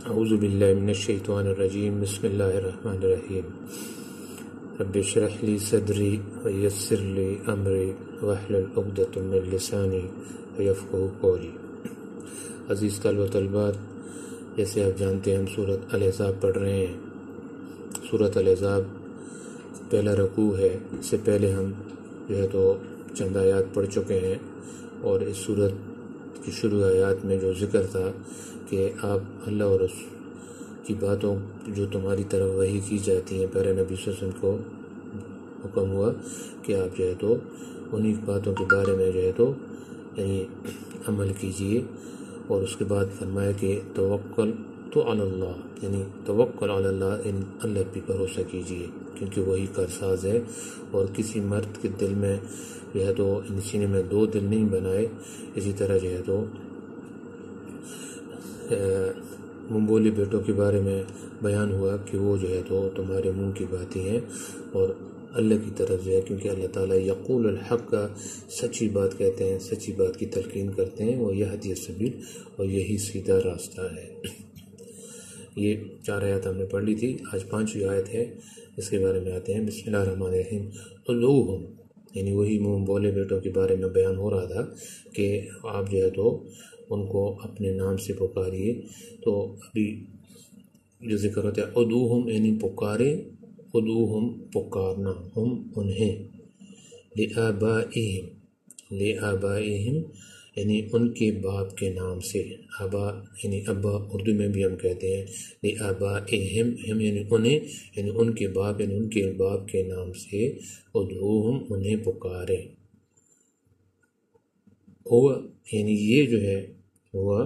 اعوذ باللہ من الشیطان الرجیم بسم اللہ الرحمن الرحیم رب اشرح لی صدری ویسر لی امری واحلل عقدۃ من لسانی یفقہوا قولی۔ عزیز طلبہ طالبات، جیسے آپ جانتے ہیں ہم سورۃ الاحزاب پڑھ رہے ہیں۔ سورۃ الاحزاب پہلا رکوع ہے، اس سے پہلے ہم تو چند آیات پڑھ چکے ہیں، اور اس سورت کی شروع آیات میں جو ذکر تھا کہ آپ اللہ اور اس کی باتوں جو تمہاری طرف وحی کی جاتی ہیں، پیارے نبی صلی اللہ علیہ وسلم کو حکم ہوا کہ آپ تو انہی باتوں کے بارے میں یعنی عمل کیجئے، اور اس کے بعد فرمایا کہ توکل تو علی اللہ، یعنی توکل علی اللہ، اللہ پہ بھروسہ کیجئے کیونکہ وہی کارساز ہے، اور کسی مرد کے دل میں سینے میں دو دل نہیں بنائے۔ اسی طرح منہ بولے بیٹوں کے بارے میں بیان ہوا کہ وہ تمہارے منہ کی باتیں ہیں، اور اللہ کی طرف کیونکہ اللہ تعالیٰ یقول الحق کا سچی بات کہتے ہیں، سچی بات کی تلقین کرتے ہیں، وہ یہدی السبیل، اور یہی سیدھا راستہ ہے۔ یہ 4 آیات ہم نے پڑھ لی تھی، آج 5ویں آیت ہے، اس کے بارے میں آتے ہیں۔ بسم اللہ الرحمن الرحیم۔ ادعوہم، یعنی وہی منہ بولے بیٹوں کے بارے میں بیان ہو رہا تھا کہ آپ ان کو اپنے نام سے پکاریے۔ تو ابھی جو ذکر ہوتا ہے ادعوہم، یعنی پکارے، ادعوہم پکارنا، ہم انہیں، لآبائہم، لآبائہم یعنی ان کے باپ کے نام سے، آبا یعنی ابا اردو میں بھی ہم کہتے ہیں، لآبائہم، ہم یعنی انہیں، یعنی ان کے باپ، یعنی ان کے باپ کے نام سے، ادعوہم انہیں پکارے۔ ہوا یعنی یہ ہوا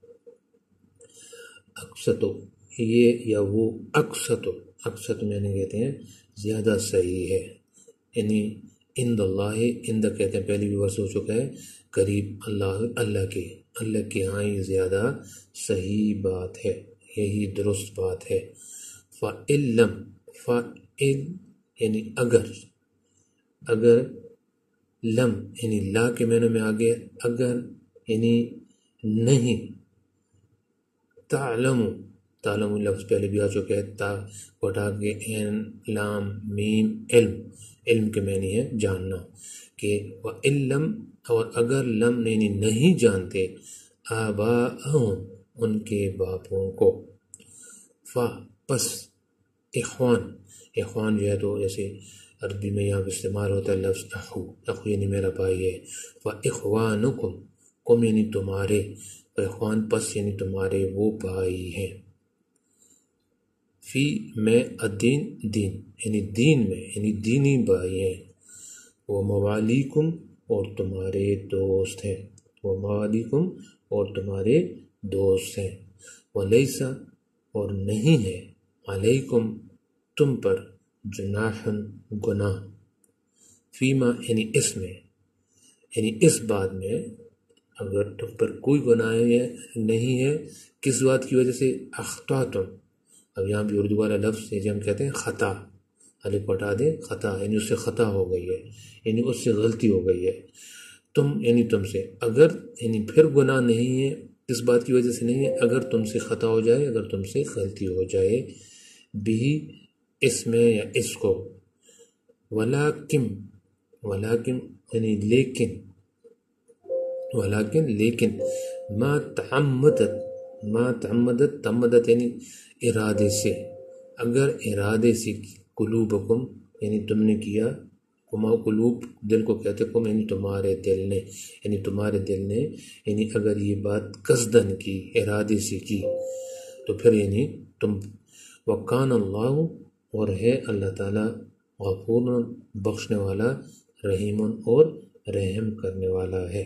اقسط، یہ یا وہ اقسط، اقسط میں کہتے ہیں زیادہ صحیح ہے، یعنی عند اللہ، عند کہتے ہیں پہلی بھی ورس ہو چکا ہے، قریب اللہ کے ہاں یہ زیادہ صحیح بات ہے، یہی درست بات ہے۔ فَإِلَّمْ، فَإِلْ یعنی اگر لم یعنی لا کے معنی میں آگے، اگر یعنی نہیں، تعلم لفظ پہلے بھی آ چکا ہے، تا کو ہٹا کے این لام میم علم کے معنی ہے جاننا، کہ وَإِلَّمْ اور اگر لم یعنی نہیں جانتے، آباءہم ان کے باپوں کو، پس اخوان تو جیسے عربی میں یہاں استعمال ہوتا ہے لفظ اخو یعنی میرا بھائی ہے، فَإِخْوَانُكُمْ، کم یعنی تمہارے، اخوان پس یعنی تمہارے وہ بھائی ہیں، فی میں الدین، دین یعنی دین میں، یعنی دینی بھائی ہیں، وہ موالیکم اور تمہارے دوست ہیں، وہ موالیکم اور تمہارے دوست ہیں، ولیسا اور نہیں ہے، علیکم تم پر، جناح گناہ، فیما یعنی اس میں، یعنی اس بات میں اگر تم پر کوئی گناہ نہیں ہے، کس بات کی وجہ سے، اخطاتم، اب یہاں بھی اردو والا لفظ ہم کہتے ہیں خطا، الف کو ہٹا دیں، خطا یعنی اس سے خطا ہو گئی ہے، یعنی اس سے غلطی ہو گئی ہے، تم یعنی تم سے، اگر یعنی پھر گناہ نہیں ہے، اس بات کی وجہ سے نہیں ہے، اگر تم سے خطا ہو جائے، اگر تم سے غلطی ہو جائے، بھی اس میں یا اس کو، ولیکن یعنی لیکن ما تعمدت یعنی ارادے سے، اگر ارادے سے، قلوبکم یعنی تم نے کیا، قلوب دل کو کہتے کم یعنی تمہارے دل نے، یعنی اگر یہ بات قصدن کی، ارادے سے کی، تو پھر یعنی تم، وکان اللہ اور ہے اللہ تعالیٰ، غفور بخشنے والا، رحیم اور رحم کرنے والا ہے۔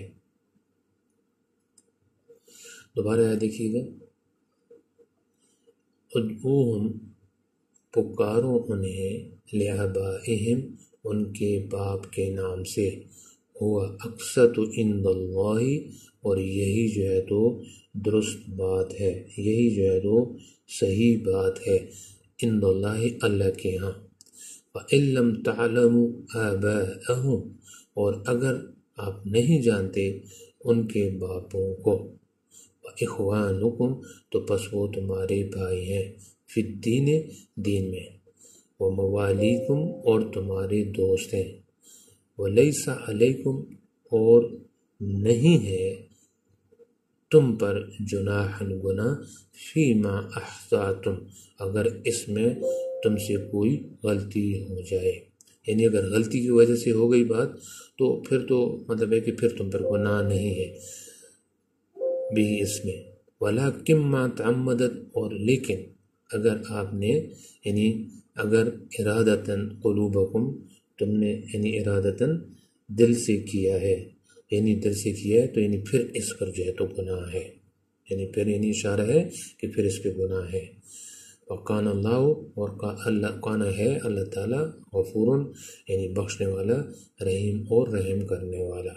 دوبارہ دیکھیے گا، ادعوہم پکارو انہیں، لآبائہم ان کے باپ کے نام سے، ہوا اقسط عند اللہ اور یہی تو درست بات ہے، یہی تو صحیح بات ہے، عند اللہ اللہ کے ہاں۔ وَإِن لَّمْ تَعْلَمُوا آبَاءَهُمْ اور اگر آپ نہیں جانتے ان کے باپوں کو، اخوانکم تو پس وہ تمہارے بھائی ہیں، فی الدین دین میں، و موالیکم اور تمہارے دوست ہیں، ولیس علیکم اور نہیں ہے تم پر جناح گناہ، فیما اخطأتم اگر اس میں تم سے کوئی غلطی ہو جائے، یعنی اگر غلطی کی وجہ سے ہو گئی بات تو پھر تو مطلب ہے کہ پھر تم پر گناہ نہیں ہے بھی اس میں، ولیکن ما تعمدت اور لیکن اگر آپ نے یعنی اگر ارادتاً قلوبکم تم نے یعنی ارادتاً دل سے کیا ہے، یعنی دل سے کیا ہے تو یعنی پھر اس پر جو ہے تو گناہ ہے، یعنی پھر یعنی اشارہ ہے کہ پھر اس پہ گناہ ہے۔ وقان اللہ اور کان ہے اللہ تعالیٰ غفور یعنی بخشنے والا، رحیم اور رحم کرنے والا۔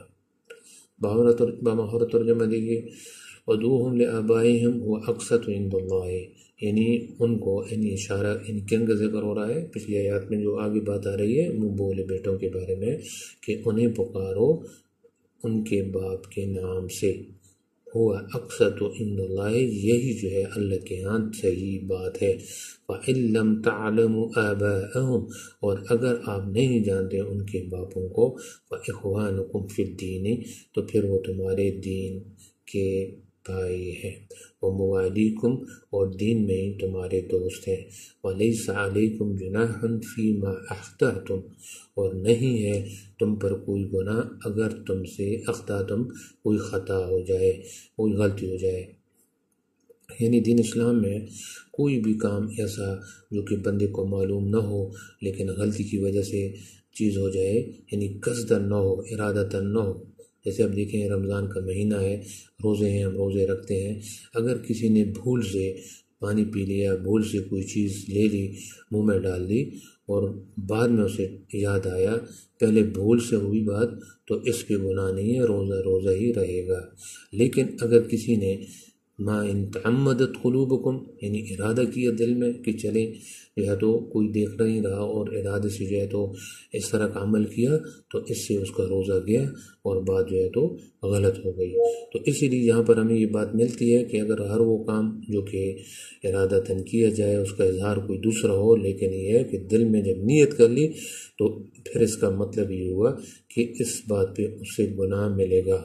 بامہر ترجمہ دیکھیے، ادعوہم لآبائہم هو اقسط عند اللہ، یعنی ان کو یعنی اشارہ یعنی کن کا ذکر ہو رہا ہے پچھلی آیات میں جو آگے بات آ رہی ہے منہ بولے بیٹوں کے بارے میں کہ انہیں پکارو ان کے باپ کے نام سے، ہوا اقسط عند اللہ یہی جو ہے اللہ کے ہاں صحیح بات ہے۔ وَإِن لَّمْ تَعْلَمُوا آبَاءَهُمْ اور اگر آپ نہیں جانتے ان کے باپوں کو، فَإِخْوَانُكُمْ فِي الدِّينِ تو پھر وہ تمہارے دین کے بھائی ہیں، وَمَوَالِيكُمْ اور دین میں ہی تمہارے دوست ہیں، وَلَيْسَ عَلَيْكُمْ جُنَاحٌ فِيمَا أَخْطَأْتُمْ اور نہیں ہے تم پر کوئی گناہ اگر تم سے اخطأتم کوئی خطا ہو جائے، کوئی غلطی ہو جائے، یعنی دین اسلام میں کوئی بھی کام ایسا جو کہ بندے کو معلوم نہ ہو لیکن غلطی کی وجہ سے چیز ہو جائے، یعنی قصداً نہ ہو، ارادتاً نہ ہو، جیسے اب دیکھیں رمضان کا مہینہ ہے، روزے ہیں، ہم روزے رکھتے ہیں، اگر کسی نے بھول سے پانی پی لیا، بھول سے کوئی چیز لے لی، منہ میں ڈال دی اور بعد میں اسے یاد آیا، پہلے بھول سے ہوئی بات تو اس پہ گناہ نہیں ہے، روزہ روزہ ہی رہے گا۔ لیکن اگر کسی نے ما ان تعمدت قلوبکم یعنی ارادہ کیا دل میں کہ چلے جو ہے تو کوئی دیکھ نہیں رہا اور ارادے سے جو ہے تو اس طرح کا عمل کیا تو اس سے اس کا روزہ گیا اور بات جو ہے تو غلط ہو گئی۔ تو اسی لیے یہاں پر ہمیں یہ بات ملتی ہے کہ اگر ہر وہ کام جو کہ ارادتاً کیا جائے اس کا اظہار کوئی دوسرا ہو، لیکن یہ ہے کہ دل میں جب نیت کر لی تو پھر اس کا مطلب یہ ہوا کہ اس بات پہ اس سے گناہ ملے گا۔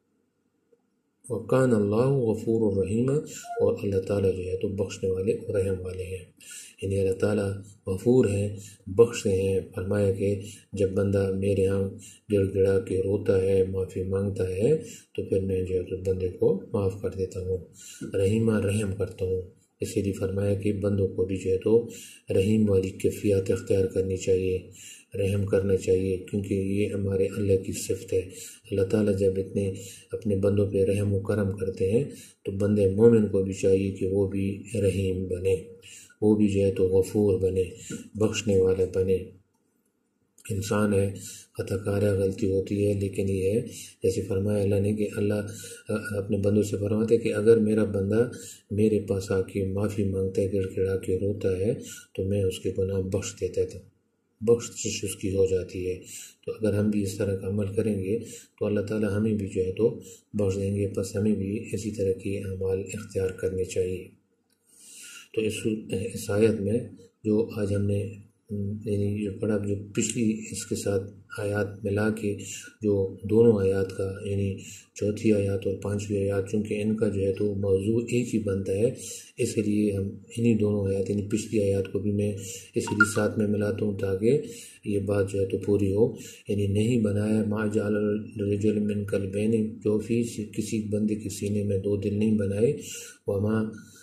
وَقَانَ اللَّهُ غَفُورٌ الرحیم اور اللہ تعالیٰ جو ہے تو بخشنے والے اور رحم والے ہیں، یعنی اللہ تعالیٰ غفور ہیں، بخشتے ہیں۔ فرمایا کہ جب بندہ میرے ہاں گڑ گڑا کے روتا ہے، معافی مانگتا ہے تو پھر میں جو ہے تو بندے کو معاف کر دیتا ہوں، رحیمہ رحم کرتا ہوں۔ اسی لیے فرمایا کہ بندوں کو بھی جو ہے تو رحیم والی کیفیت اختیار کرنی چاہیے، رحم کرنا چاہیے، کیونکہ یہ ہمارے اللہ کی صفت ہے۔ اللہ تعالیٰ جب اتنے اپنے بندوں پہ رحم و کرم کرتے ہیں تو بندے مومن کو بھی چاہیے کہ وہ بھی رحیم بنے، وہ بھی جو ہے تو غفور بنے، بخشنے والا بنے۔ انسان ہے، خطا کار ہے، غلطی ہوتی ہے، لیکن یہ ہے جیسے فرمایا اللہ نے کہ اللہ اپنے بندوں سے فرماتے کہ اگر میرا بندہ میرے پاس آ کے معافی مانگتا ہے، گڑ گڑا کے روتا ہے تو میں اس کے گناہ بخش دیتا تھا، بخشش اس کی ہو جاتی ہے۔ تو اگر ہم بھی اس طرح کا عمل کریں گے تو اللہ تعالیٰ ہمیں بھی جو ہے تو بخش دیں گے، بس ہمیں بھی اسی طرح کے اعمال اختیار کرنے چاہیے۔ تو اس آیت میں جو آج ہم نے یعنی جو پڑھا، جو پچھلی اس کے ساتھ آیات ملا کے جو دونوں آیات کا یعنی چوتھی آیات اور پانچویں آیات، چونکہ ان کا جو ہے تو موضوع ایک ہی بنتا ہے، اس لیے ہم انہی دونوں آیات یعنی پچھلی آیات کو بھی میں اس لیے ساتھ میں ملاتا ہوں تاکہ یہ بات جو ہے تو پوری ہو۔ یعنی نہیں بنایا ما جعل الرجل من قلبین، جو فی کسی بندے کے سینے میں دو دل نہیں بنائے، وما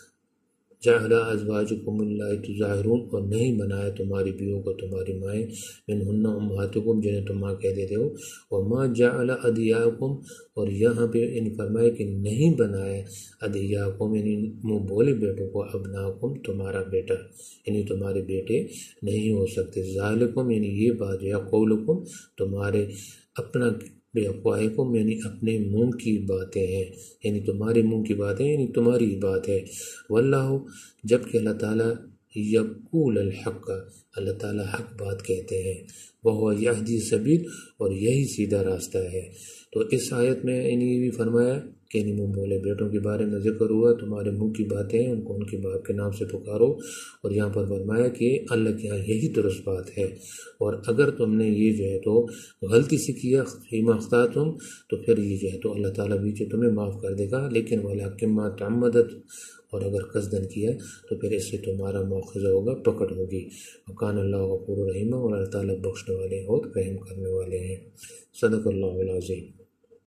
جعل ازواجکم اللہ تظاہرون اور نہیں بنایا تمہاری بیووں کو تمہاری مائیں، منہن امہاتکم جنہیں تم ماں کہہ دیتے ہو، وما جعل ادعیاکم اور یہاں پہ ان فرمایا کہ نہیں بنایا ادعیاکم یعنی منہ بولے بیٹوں کو، ابناکم تمہارا بیٹا یعنی تمہارے بیٹے نہیں ہو سکتے، ذالکم یعنی یہ بات یا قولکم تمہارے اپنا بے افواہکم یعنی اپنے منہ کی باتیں ہیں، یعنی تمہارے منہ کی باتیں یعنی تمہاری بات ہے۔ واللہ جبکہ اللہ تعالیٰ یقول الحق اللہ تعالیٰ حق بات کہتے ہیں، وہ یہدی سبیل اور یہی سیدھا راستہ ہے۔ تو اس آیت میں یعنی یہ بھی فرمایا کہ نہیں منہ بولے بیٹوں کے بارے میں ذکر ہوا، تمہارے منہ کی باتیں ہیں ان کو ان کے باپ کے نام سے پکارو، اور یہاں پر فرمایا کہ اللہ کے یہاں یہی درست بات ہے، اور اگر تم نے یہ جو ہے تو غلطی سے کیا فیما اخطأتم تو پھر یہ جو ہے تو اللہ تعالیٰ بھی جو تمہیں معاف کر دے گا، لیکن ولیکن ما تعمدت، اور اگر قصدن کیا تو پھر اس سے تمہارا مواخذہ ہوگا، پکڑ ہوگی۔ وکان اللہ غفور رحیم، اور اللہ تعالیٰ بخشنے والے اور رحم کرنے والے ہیں۔ صدق اللہ العظیم۔